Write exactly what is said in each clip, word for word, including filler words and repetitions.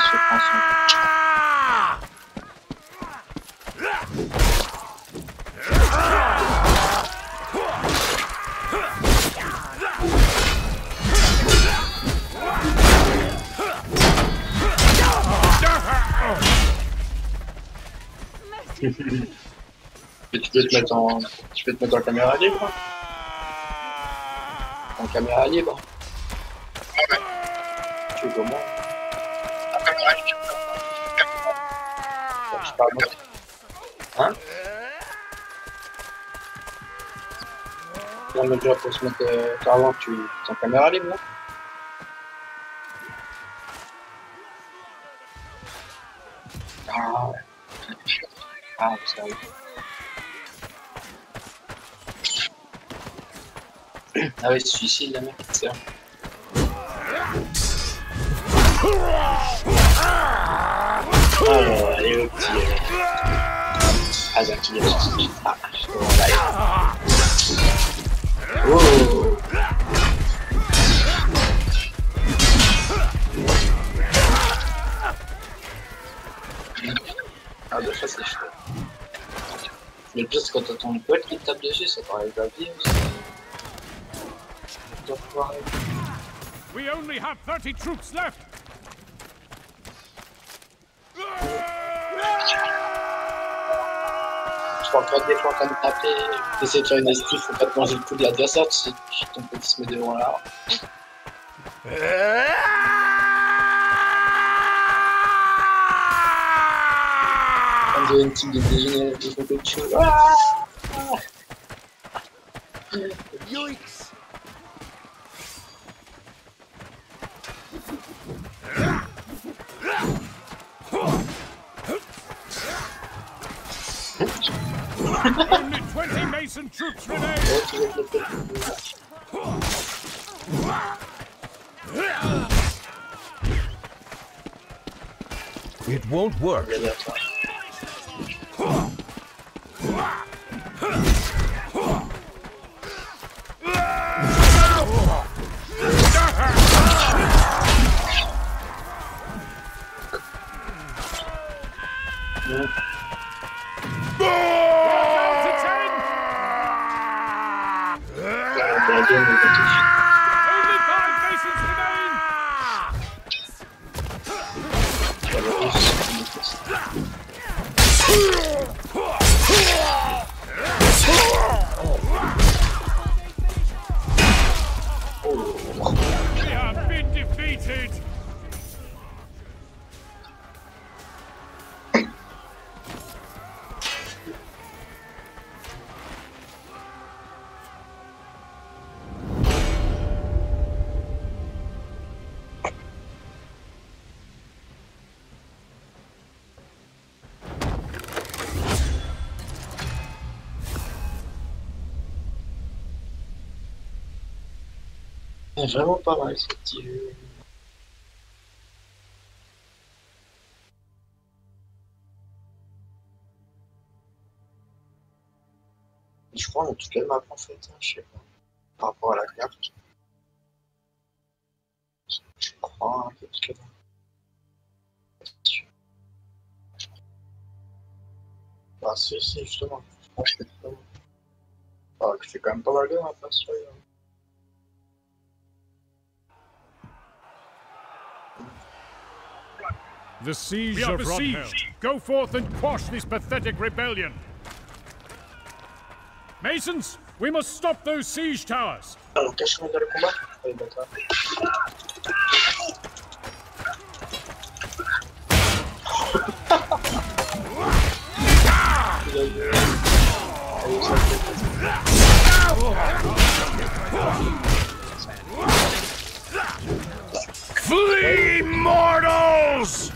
se prend son... Et tu peux te mettre en... Tu peux te mettre en caméra libre. En caméra libre. Tu fais comment? En caméra libre. Je parle moi. Hein? Non mais déjà pour se mettre euh, carrément tu es en caméra libre là. Ah ouais. Ah ça arrive. Ah oui, c'est suicide la mec, c'est ça. Oh, allez au petit. Euh... Ah, j'ai un petit suicide. Ah, je suis vraiment là. Oh! Ah, de ça, c'est chaud. Mais le pire, c'est quand t'as ton pote qui te tape dessus, ça paraît pas bien aussi. We only have thirty troops left. Je crois que des fois quand tu taper, tu essaies de faire une esquive, faut pas te manger le coup de l'adversaire, tu sais que ton petit se met devant là. Quand j'ai une team de dégénérés qui font quelque chose. Yoicks! Only twenty Mason troops remain. It won't work. Only five Masons remain. We have been defeated. C'est vraiment pas mal ce petit jeu. Je crois qu'on a toutes les maps en fait, hein, je sais pas. Par rapport à la carte. Je crois un peu toutes les maps. Bah si, si, justement. Je pense que c'est pas mal. Ah, que c'est quand même pas mal de maps, hein, celui-là. The siege of Rodhelm. Go forth and quash this pathetic rebellion. Masons, we must stop those siege towers. Alors, cache-moi dans le combat. Oui, d'accord. Flee, mortals!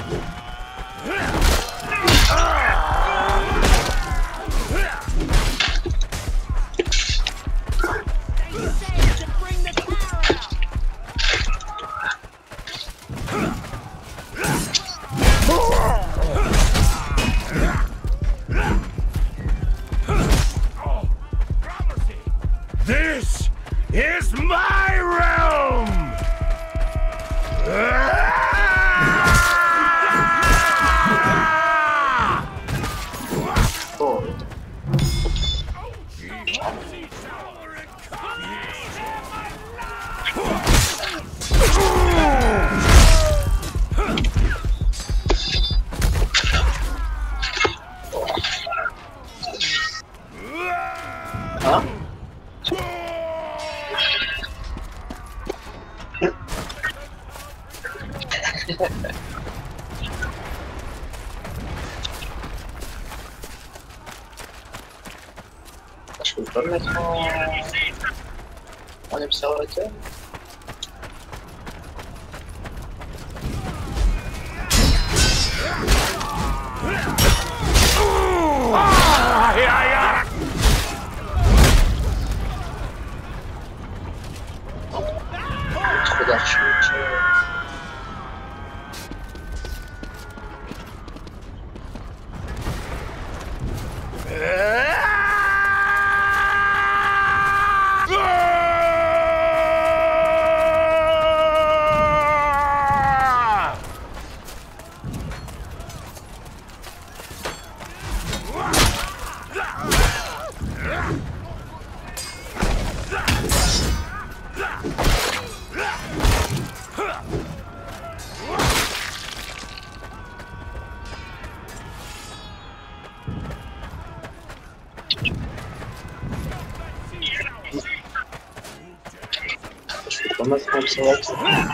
This is my realm! Ah! On observateur. Trop d'archers. Je peux pas mettre un observateur.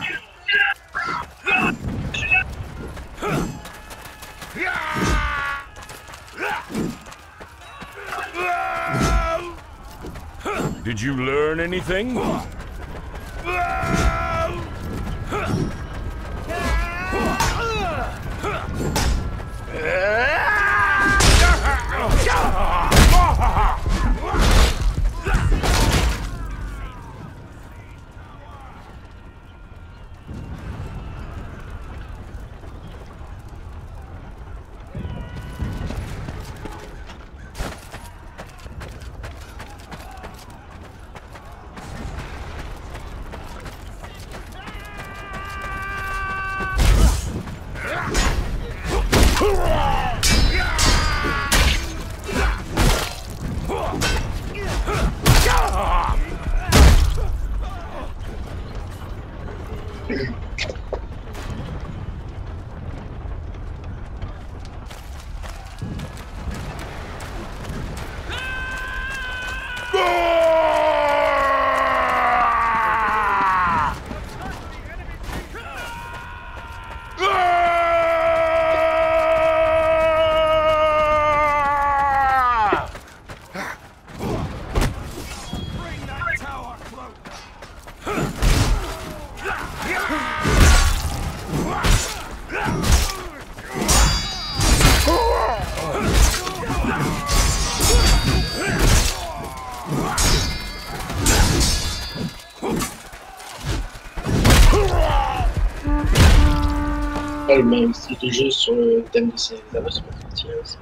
Did you learn anything? Le même style de jeu sur le thème de ces avances particulières aussi.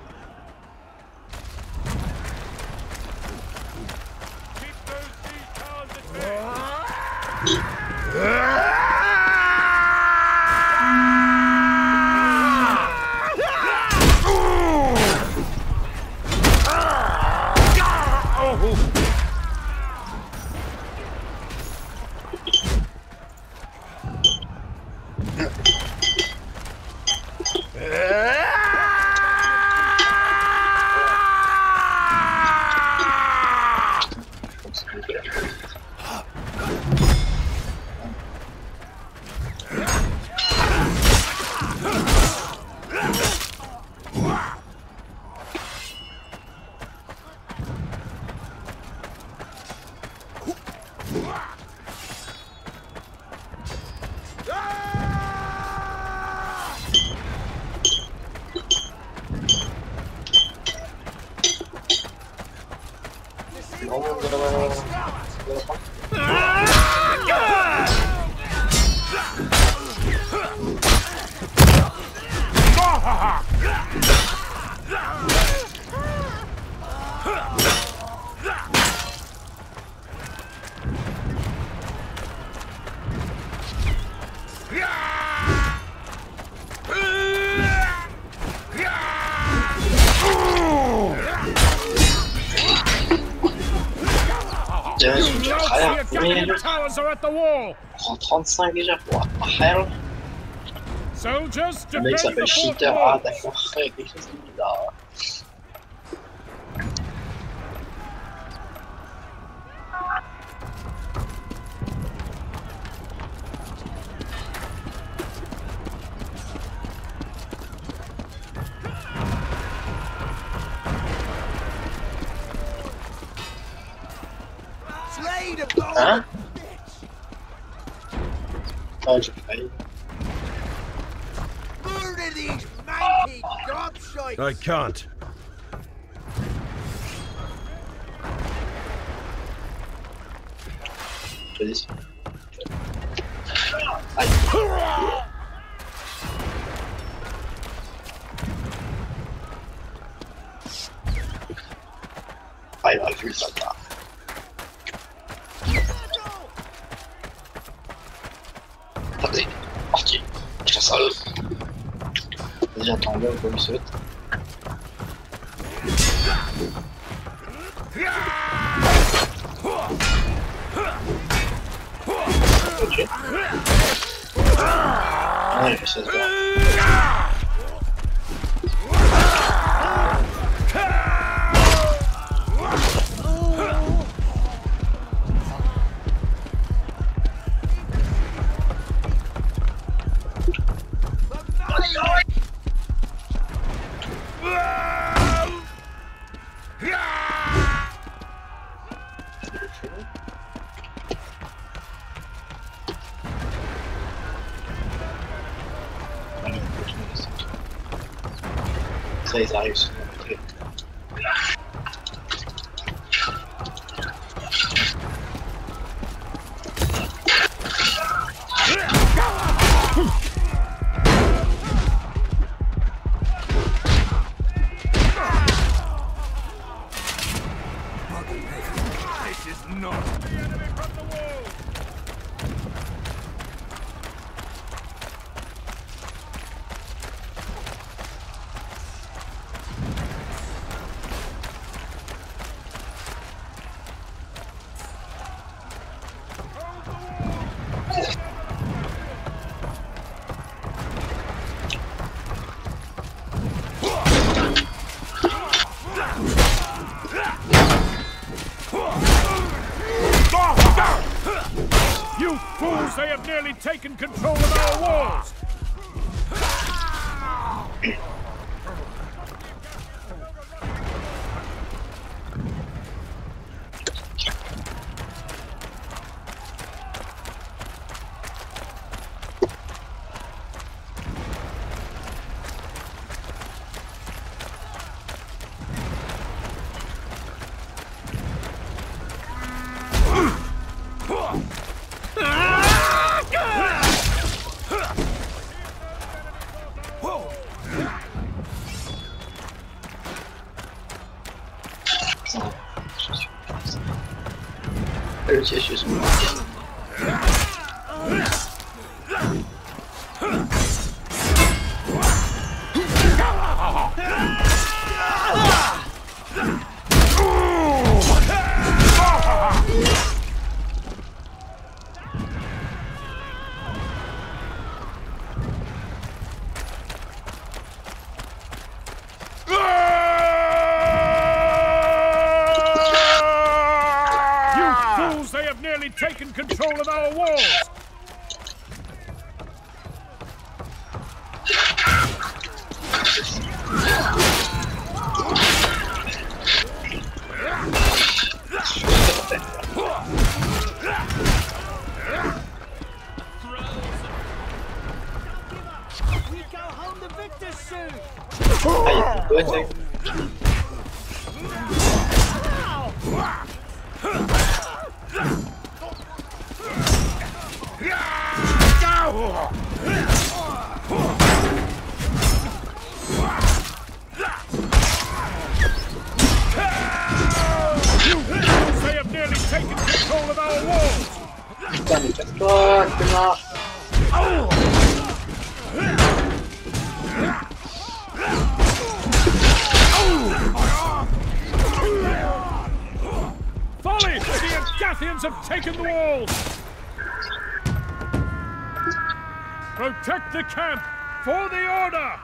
En trente-cinq déjà, what the hell? Le mec s'appelle Cheater, ah d'accord, quelque chose de bizarre. Hein? Falsche Pfeil. I can't. Please. Aïe, on a vu ça là. Attendez, parti. Je fais ça là. Vas-y, attends là, comme ça. Ok. Ah, il fait ça là. Ça, ils arrivent sur mon côté. This is not the enemy from the wall. You fools, they have nearly taken control of our walls! Le siège est moi. They have nearly taken control of our walls! We go home the victors soon! Aïe, ouais, c'est... They have nearly taken control of our walls! Putain, mais casse-toi, connard! Folly! The Agathians have taken the walls! Protect the camp for the order!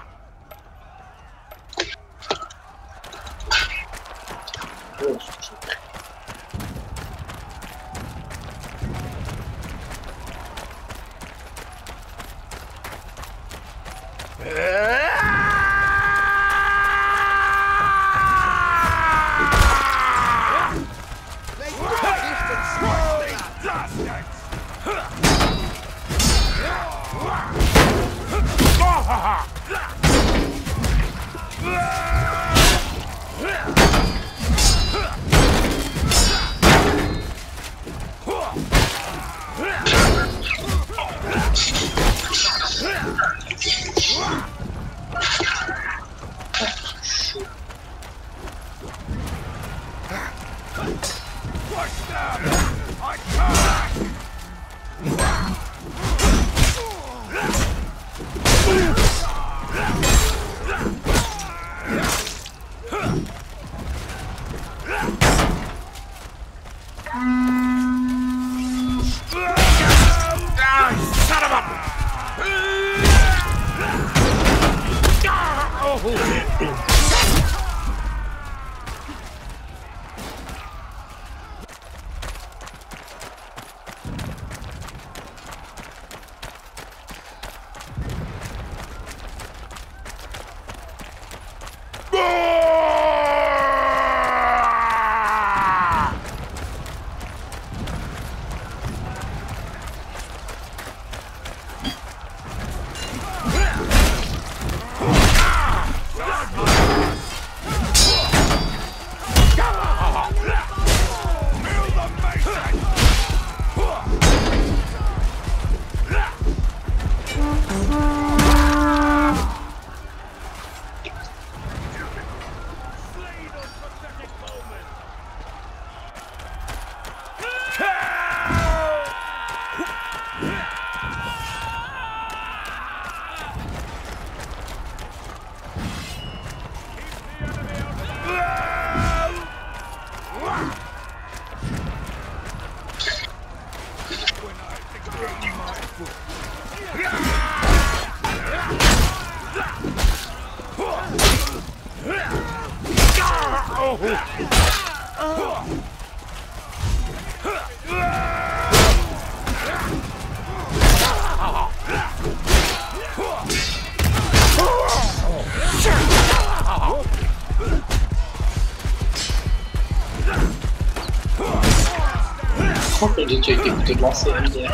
Je crois que j'ai déjà été écouté de lancer hier.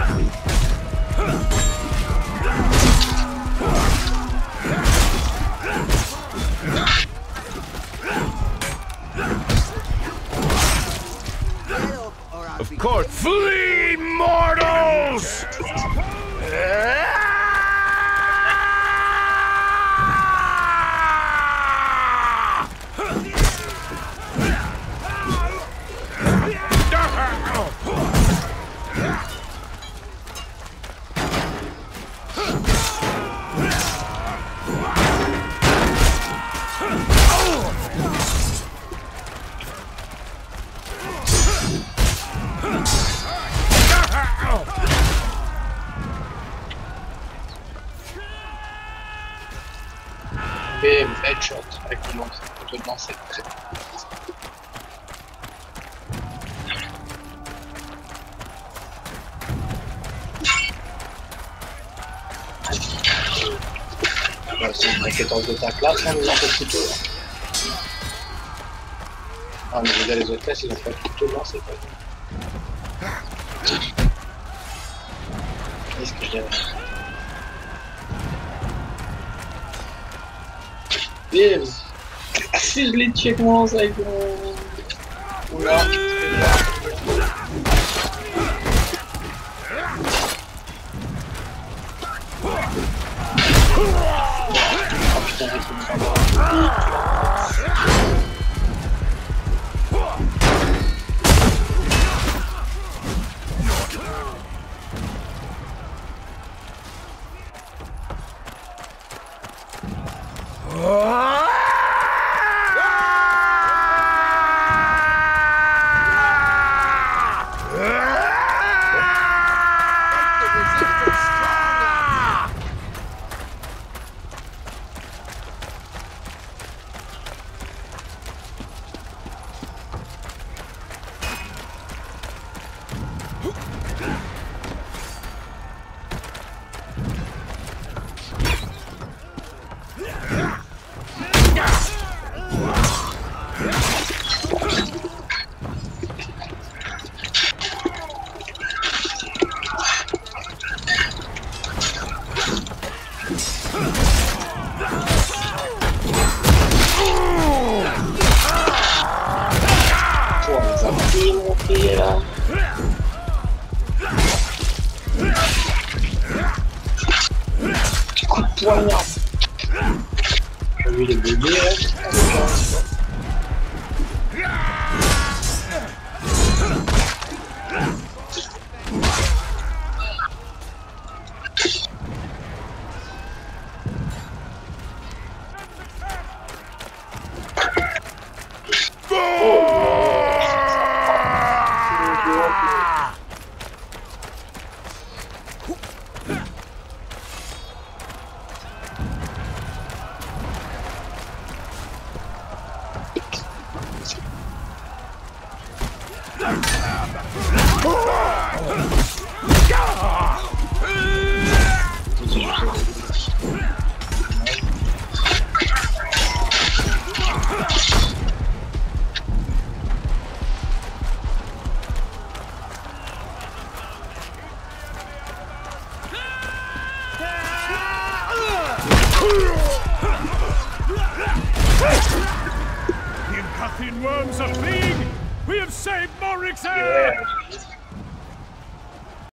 Of course. Flee, mortals! Bam, headshot avec le lance, le lancer. Bah, c'est une inquiétance de ta classe, hein, les lancers de couteau. Ah, mais déjà les autres classes, ils ont pas de couteau de lancer, quoi. Qu'est-ce que je dirais? Bim! Si je l'ai tué, comment ça avec mon... Oula! Oh putain, j'ai fait une Oh, mais ça va monter là. Понял. Увидели людей. The Empathian worms are fleeing! We have saved Morric's heir! Yeah.